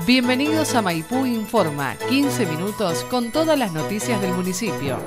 Bienvenidos a Maipú Informa, 15 minutos con todas las noticias del municipio.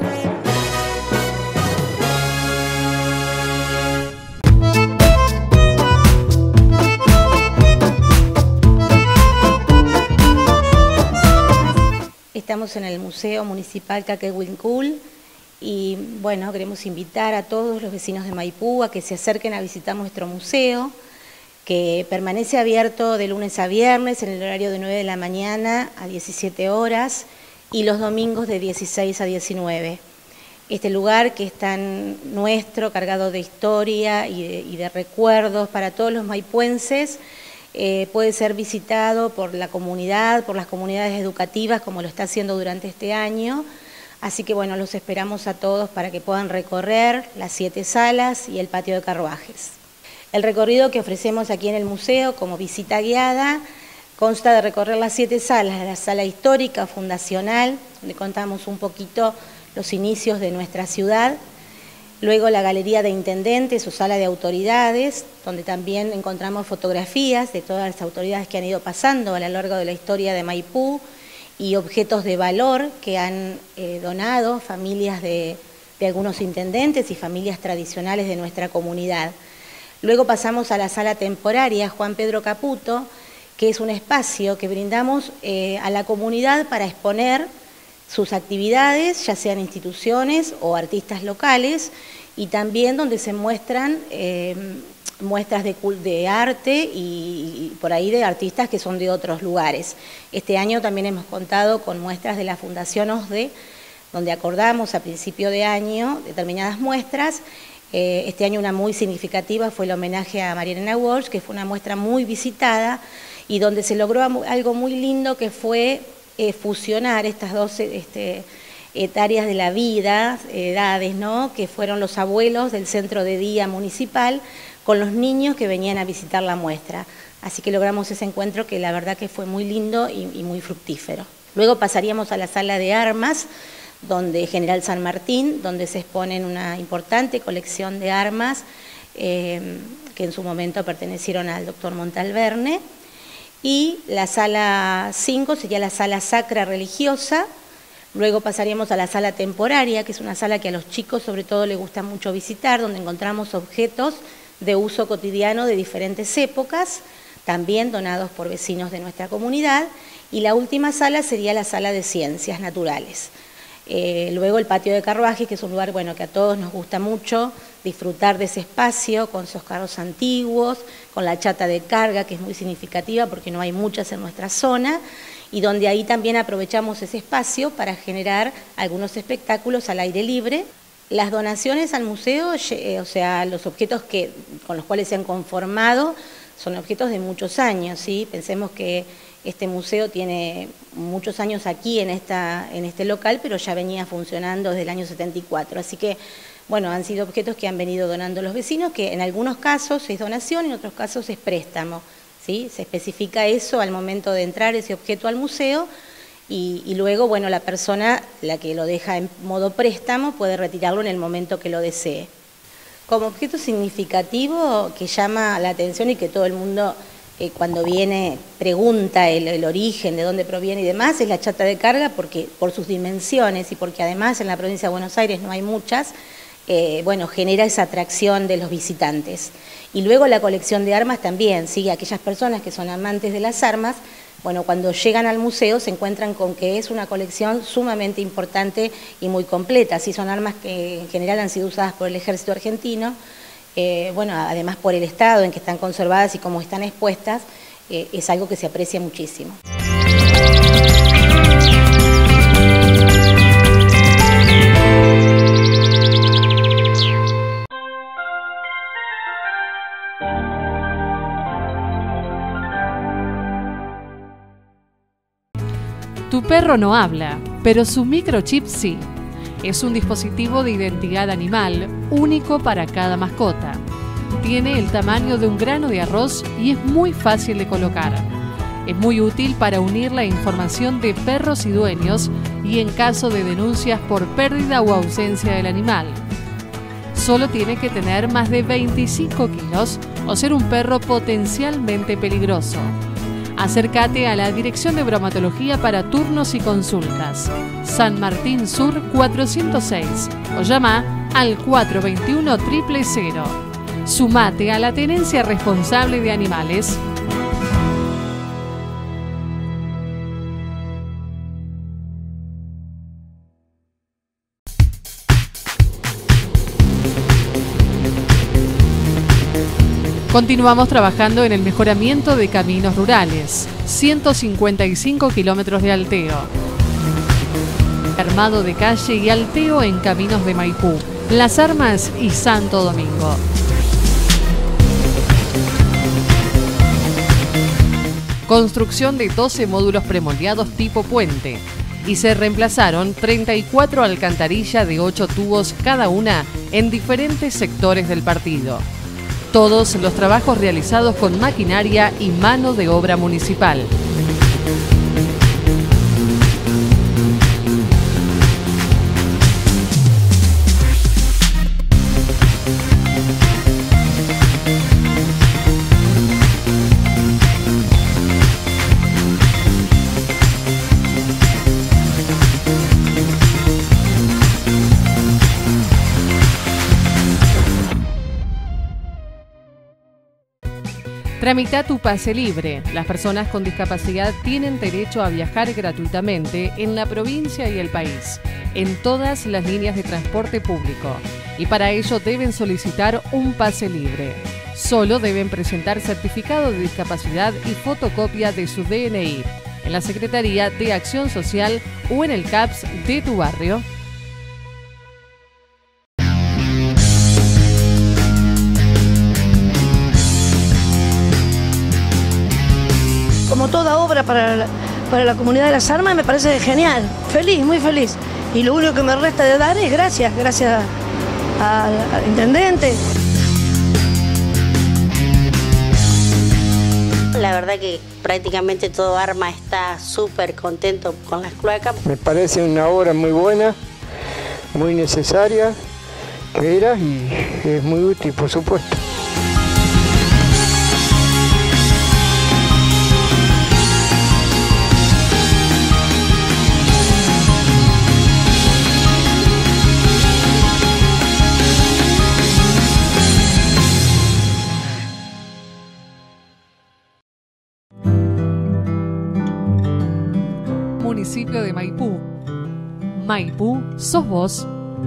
Estamos en el Museo Municipal Caquehuincul y bueno, queremos invitar a todos los vecinos de Maipú a que se acerquen a visitar nuestro museo, que permanece abierto de lunes a viernes en el horario de 9 de la mañana a 17 horas y los domingos de 16 a 19. Este lugar que es tan nuestro, cargado de historia y de recuerdos para todos los maipuenses, puede ser visitado por la comunidad, por las comunidades educativas, como lo está haciendo durante este año. Así que bueno, los esperamos a todos para que puedan recorrer las 7 salas y el patio de carruajes. El recorrido que ofrecemos aquí en el museo como visita guiada consta de recorrer las 7 salas, la sala histórica, fundacional, donde contamos un poquito los inicios de nuestra ciudad, luego la galería de intendentes o sala de autoridades, donde también encontramos fotografías de todas las autoridades que han ido pasando a lo largo de la historia de Maipú y objetos de valor que han donado familias de algunos intendentes y familias tradicionales de nuestra comunidad. Luego pasamos a la sala temporaria Juan Pedro Caputo, que es un espacio que brindamos a la comunidad para exponer sus actividades, ya sean instituciones o artistas locales, y también donde se muestran muestras de arte y por ahí de artistas que son de otros lugares. Este año también hemos contado con muestras de la Fundación OSDE, donde acordamos a principio de año determinadas muestras. Este año una muy significativa fue el homenaje a María Elena Walsh, que fue una muestra muy visitada y donde se logró algo muy lindo, que fue fusionar estas dos áreas de la vida, edades, ¿no?, que fueron los abuelos del centro de día municipal con los niños que venían a visitar la muestra. Así que logramos ese encuentro que la verdad que fue muy lindo y muy fructífero. Luego pasaríamos a la sala de armas, donde General San Martín, donde se exponen una importante colección de armas que en su momento pertenecieron al doctor Montalverne. Y la sala 5 sería la sala sacra religiosa. Luego pasaríamos a la sala temporaria, que es una sala que a los chicos sobre todo les gusta mucho visitar, donde encontramos objetos de uso cotidiano de diferentes épocas, también donados por vecinos de nuestra comunidad. Y la última sala sería la sala de ciencias naturales. Luego el patio de carruajes, que es un lugar bueno, que a todos nos gusta mucho disfrutar de ese espacio, con esos carros antiguos, con la chata de carga, que es muy significativa porque no hay muchas en nuestra zona, y donde ahí también aprovechamos ese espacio para generar algunos espectáculos al aire libre. Las donaciones al museo, o sea, los objetos con los cuales se han conformado, son objetos de muchos años, ¿sí? Pensemos que este museo tiene muchos años aquí en este local, pero ya venía funcionando desde el año 74. Así que, bueno, han sido objetos que han venido donando los vecinos, que en algunos casos es donación, en otros casos es préstamo, ¿sí? Se especifica eso al momento de entrar ese objeto al museo y luego, bueno, la persona, la que lo deja en modo préstamo, puede retirarlo en el momento que lo desee. Como objeto significativo que llama la atención y que todo el mundo cuando viene pregunta el origen, de dónde proviene y demás, es la chata de carga, porque por sus dimensiones y porque además en la provincia de Buenos Aires no hay muchas, bueno, genera esa atracción de los visitantes. Y luego la colección de armas también, ¿sí? Aquellas personas que son amantes de las armas, bueno, cuando llegan al museo se encuentran con que es una colección sumamente importante y muy completa. Sí, son armas que en general han sido usadas por el ejército argentino, bueno, además por el estado en que están conservadas y cómo están expuestas, es algo que se aprecia muchísimo. Tu perro no habla, pero su microchip sí. Es un dispositivo de identidad animal único para cada mascota. Tiene el tamaño de un grano de arroz y es muy fácil de colocar. Es muy útil para unir la información de perros y dueños y en caso de denuncias por pérdida o ausencia del animal. Solo tiene que tener más de 25 kilos o ser un perro potencialmente peligroso. Acércate a la Dirección de Bromatología para turnos y consultas. San Martín Sur 406 o llama al 421-000. Sumate a la tenencia responsable de animales. Continuamos trabajando en el mejoramiento de caminos rurales. 155 kilómetros de alteo. Armado de calle y alteo en caminos de Maipú, Las Armas y Santo Domingo. Construcción de 12 módulos premoldeados tipo puente. Y se reemplazaron 34 alcantarillas de 8 tubos cada una en diferentes sectores del partido. Todos los trabajos realizados con maquinaria y mano de obra municipal. Tramita tu pase libre. Las personas con discapacidad tienen derecho a viajar gratuitamente en la provincia y el país, en todas las líneas de transporte público. Y para ello deben solicitar un pase libre. Solo deben presentar certificado de discapacidad y fotocopia de su DNI en la Secretaría de Acción Social o en el CAPS de tu barrio. Como toda obra para la comunidad de Las Armas, me parece genial, feliz, muy feliz. Y lo único que me resta de dar es gracias al intendente. La verdad que prácticamente todo Arma está súper contento con las cloacas. Me parece una obra muy buena, muy necesaria, que era y es muy útil, por supuesto. Municipio de Maipú. Maipú, sos vos.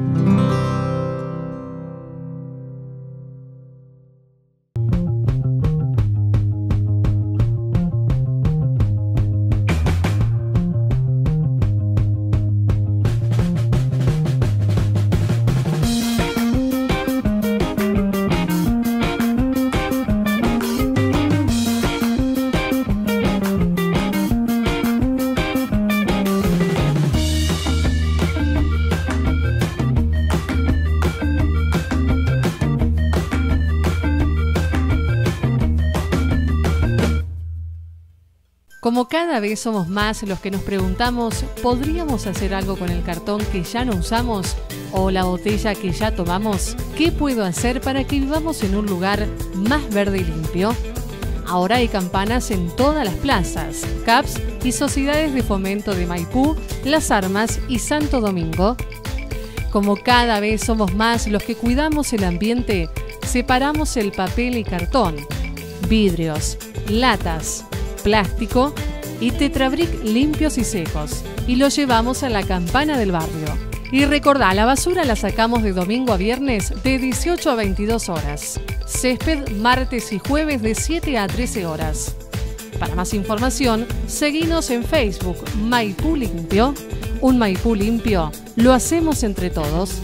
Como cada vez somos más los que nos preguntamos, ¿podríamos hacer algo con el cartón que ya no usamos? ¿O la botella que ya tomamos? ¿Qué puedo hacer para que vivamos en un lugar más verde y limpio? Ahora hay campanas en todas las plazas, CAPS y sociedades de fomento de Maipú, Las Armas y Santo Domingo. Como cada vez somos más los que cuidamos el ambiente, separamos el papel y cartón, vidrios, latas, plástico y tetrabric limpios y secos y lo llevamos a la campana del barrio. Y recordá, la basura la sacamos de domingo a viernes de 18 a 22 horas. Césped martes y jueves de 7 a 13 horas. Para más información, seguinos en Facebook Maipú Limpio. Un Maipú limpio lo hacemos entre todos.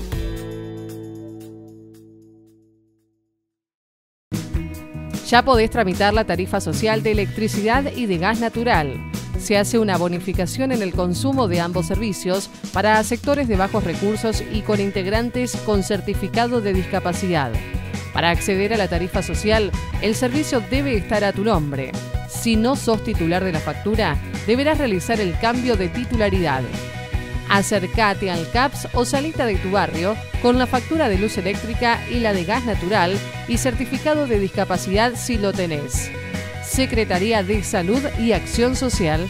Ya podés tramitar la tarifa social de electricidad y de gas natural. Se hace una bonificación en el consumo de ambos servicios para sectores de bajos recursos y con integrantes con certificado de discapacidad. Para acceder a la tarifa social, el servicio debe estar a tu nombre. Si no sos titular de la factura, deberás realizar el cambio de titularidad. Acércate al CAPS o salita de tu barrio con la factura de luz eléctrica y la de gas natural y certificado de discapacidad si lo tenés. Secretaría de Salud y Acción Social.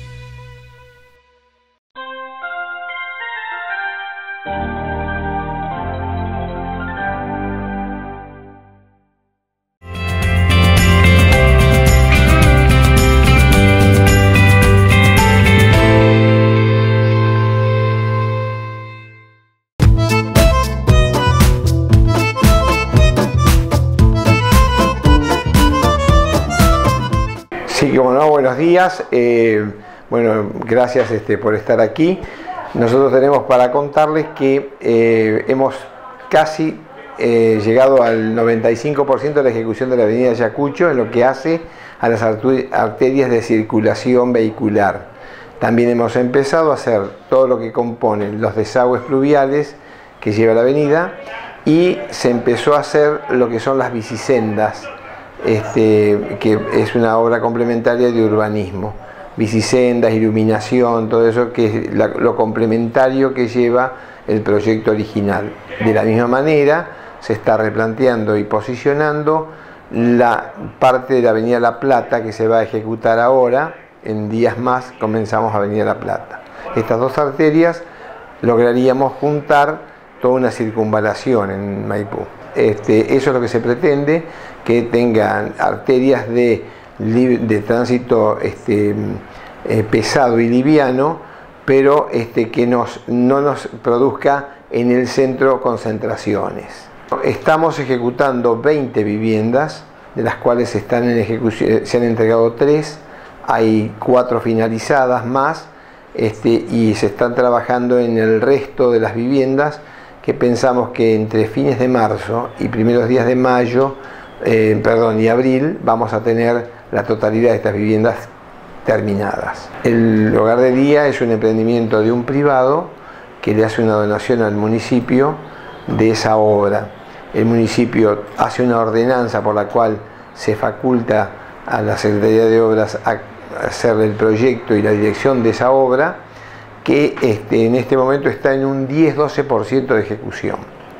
Sí, como no, buenos días. Bueno, gracias por estar aquí. Nosotros tenemos para contarles que hemos casi llegado al 95% de la ejecución de la avenida Ayacucho en lo que hace a las arterias de circulación vehicular. También hemos empezado a hacer todo lo que componen los desagües pluviales que lleva la avenida y se empezó a hacer lo que son las bicisendas, que es una obra complementaria de urbanismo. Bicisendas, iluminación, todo eso que es lo complementario que lleva el proyecto original. De la misma manera se está replanteando y posicionando la parte de la avenida La Plata que se va a ejecutar ahora. En días más comenzamos avenida La Plata. Estas dos arterias lograríamos juntar toda una circunvalación en Maipú. Eso es lo que se pretende, que tengan arterias de tránsito pesado y liviano, pero que no nos produzca en el centro concentraciones. Estamos ejecutando 20 viviendas, de las cuales están en ejecución, se han entregado 3, hay 4 finalizadas más, y se están trabajando en el resto de las viviendas, que pensamos que entre fines de marzo y primeros días de mayo, y abril, vamos a tener la totalidad de estas viviendas terminadas. El hogar de día es un emprendimiento de un privado que le hace una donación al municipio de esa obra. El municipio hace una ordenanza por la cual se faculta a la Secretaría de Obras a hacer el proyecto y la dirección de esa obra, que en este momento está en un 10-12% de ejecución.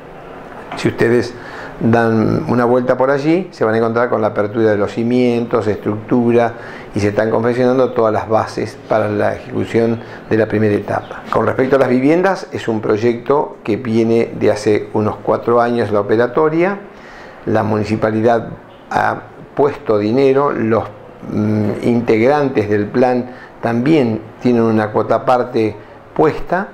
Si ustedes dan una vuelta por allí, se van a encontrar con la apertura de los cimientos, estructura, y se están confeccionando todas las bases para la ejecución de la primera etapa. Con respecto a las viviendas, es un proyecto que viene de hace unos 4 años la operatoria. La municipalidad ha puesto dinero, los integrantes del plan también tienen una cuota parte puesta,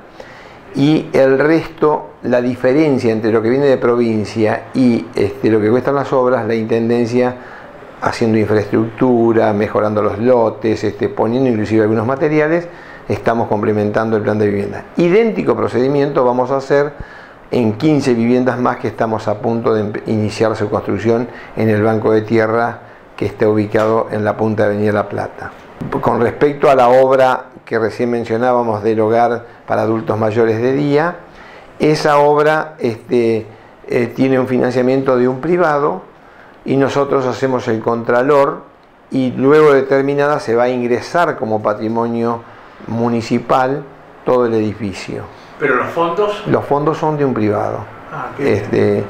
y el resto, la diferencia entre lo que viene de provincia y lo que cuestan las obras, la Intendencia haciendo infraestructura, mejorando los lotes, poniendo inclusive algunos materiales, estamos complementando el plan de vivienda. Idéntico procedimiento vamos a hacer en 15 viviendas más que estamos a punto de iniciar su construcción en el banco de tierra que está ubicado en la punta de Avenida La Plata. Con respecto a la obra que recién mencionábamos del hogar para adultos mayores de día, esa obra tiene un financiamiento de un privado y nosotros hacemos el contralor, y luego de terminada se va a ingresar como patrimonio municipal todo el edificio. ¿Pero los fondos? Los fondos son de un privado. Ah, ¿qué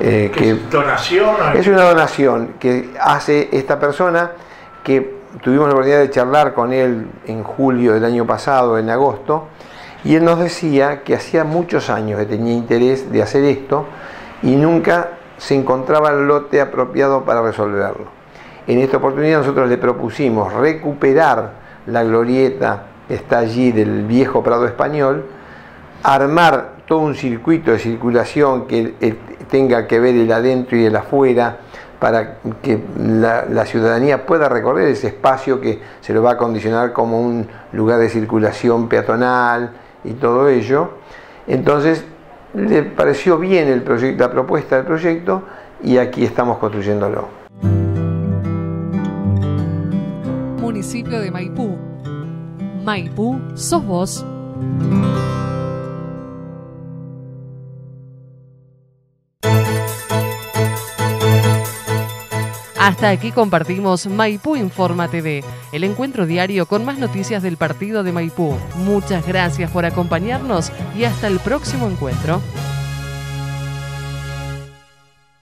es donación? Es una donación que hace esta persona, que tuvimos la oportunidad de charlar con él en julio del año pasado, en agosto, y él nos decía que hacía muchos años que tenía interés de hacer esto y nunca se encontraba el lote apropiado para resolverlo. En esta oportunidad nosotros le propusimos recuperar la glorieta que está allí del viejo Prado Español, armar todo un circuito de circulación que tenga que ver el adentro y el afuera, para que la ciudadanía pueda recorrer ese espacio que se lo va a acondicionar como un lugar de circulación peatonal y todo ello. Entonces le pareció bien el proyecto, la propuesta del proyecto, y aquí estamos construyéndolo. Municipio de Maipú. Maipú, sos vos. Hasta aquí compartimos Maipú Informa TV, el encuentro diario con más noticias del partido de Maipú. Muchas gracias por acompañarnos y hasta el próximo encuentro.